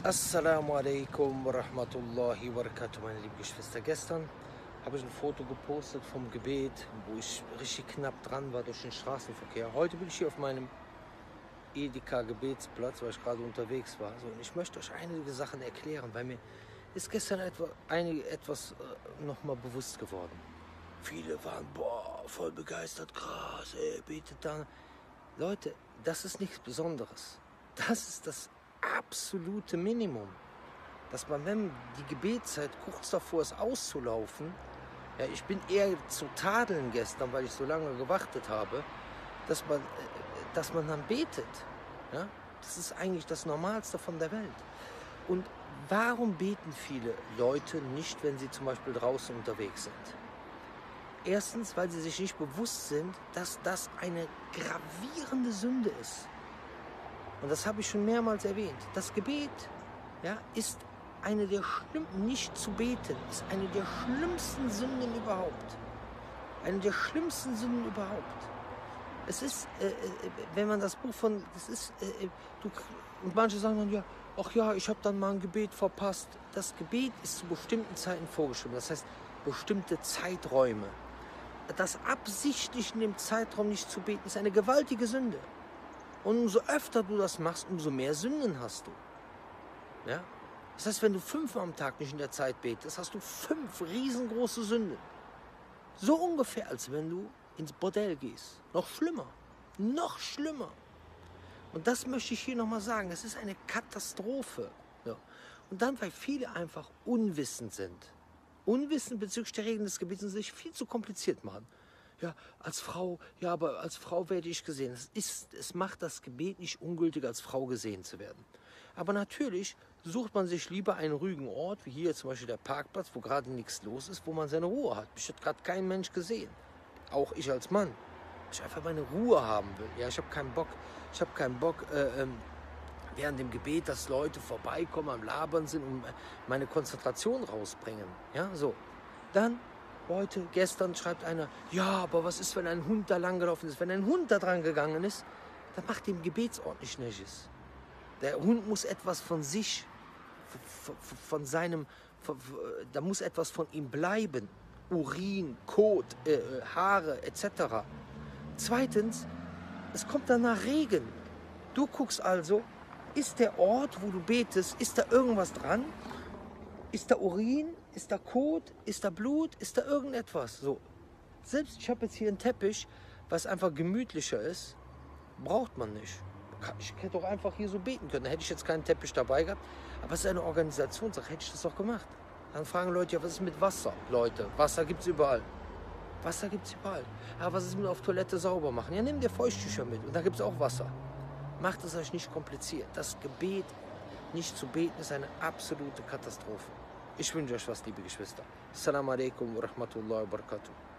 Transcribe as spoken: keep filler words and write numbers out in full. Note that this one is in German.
Assalamu alaikum wa rahmatullahi wa barakatuh, meine lieben Geschwister. Gestern habe ich ein Foto gepostet vom Gebet, wo ich richtig knapp dran war durch den Straßenverkehr. Heute bin ich hier auf meinem Edeka-Gebetsplatz, weil ich gerade unterwegs war. So, und ich möchte euch einige Sachen erklären, weil mir ist gestern etwa, einige, etwas äh, nochmal bewusst geworden. Viele waren, boah, voll begeistert, krass, ey, betet da. Leute, das ist nichts Besonderes. Das ist das absolute Minimum, dass man, wenn die Gebetszeit kurz davor ist auszulaufen, ja, ich bin eher zu tadeln gestern, weil ich so lange gewartet habe, dass man, dass man dann betet. Ja? Das ist eigentlich das Normalste von der Welt. Und warum beten viele Leute nicht, wenn sie zum Beispiel draußen unterwegs sind? Erstens, weil sie sich nicht bewusst sind, dass das eine gravierende Sünde ist. Und das habe ich schon mehrmals erwähnt. Das Gebet, ja, ist eine der schlimmsten, nicht zu beten, ist eine der schlimmsten Sünden überhaupt. Eine der schlimmsten Sünden überhaupt. Es ist, äh, wenn man das Buch von, das ist, äh, du, und manche sagen dann, ja, ach ja, ich habe dann mal ein Gebet verpasst. Das Gebet ist zu bestimmten Zeiten vorgeschrieben. Das heißt, bestimmte Zeiträume. Das absichtlich in dem Zeitraum nicht zu beten, ist eine gewaltige Sünde. Und umso öfter du das machst, umso mehr Sünden hast du. Ja? Das heißt, wenn du fünfmal am Tag nicht in der Zeit betest, hast du fünf riesengroße Sünden. So ungefähr, als wenn du ins Bordell gehst. Noch schlimmer. Noch schlimmer. Und das möchte ich hier nochmal sagen. Das ist eine Katastrophe. Ja. Und dann, weil viele einfach unwissend sind. Unwissend bezüglich der Regeln des Gebets und sich viel zu kompliziert machen. Ja, als Frau, ja, aber als Frau werde ich gesehen. Es, ist, es macht das Gebet nicht ungültig, als Frau gesehen zu werden. Aber natürlich sucht man sich lieber einen ruhigen Ort, wie hier zum Beispiel der Parkplatz, wo gerade nichts los ist, wo man seine Ruhe hat. Mich hat gerade kein Mensch gesehen. Auch ich als Mann. Ich einfach meine Ruhe haben will. Ja, ich habe keinen Bock, ich habe keinen Bock, äh, ähm, während dem Gebet, dass Leute vorbeikommen, am Labern sind und meine Konzentration rausbringen. Ja, so. Dann Leute, gestern schreibt einer, ja, aber was ist, wenn ein Hund da lang gelaufen ist? Wenn ein Hund da dran gegangen ist, dann macht dem Gebetsort nicht Nichts. Der Hund muss etwas von sich, von seinem, da muss etwas von ihm bleiben. Urin, Kot, äh, Haare et cetera. Zweitens, es kommt danach Regen. Du guckst also, ist der Ort, wo du betest, ist da irgendwas dran? Ist da Urin? Ist da Kot? Ist da Blut? Ist da irgendetwas? So. Selbst ich habe jetzt hier einen Teppich, was einfach gemütlicher ist, braucht man nicht. Ich hätte doch einfach hier so beten können. Da hätte ich jetzt keinen Teppich dabei gehabt. Aber es ist eine Organisationssache, hätte ich das doch gemacht. Dann fragen Leute, ja, was ist mit Wasser? Leute, Wasser gibt es überall. Wasser gibt es überall. Ja, was ist mit auf Toilette sauber machen? Ja, nimm dir Feuchttücher mit und da gibt es auch Wasser. Macht es euch nicht kompliziert. Das Gebet nicht zu beten ist eine absolute Katastrophe. Ich wünsche euch was, liebe Geschwister. Assalamu alaikum wa rahmatullahi wa barakatuh.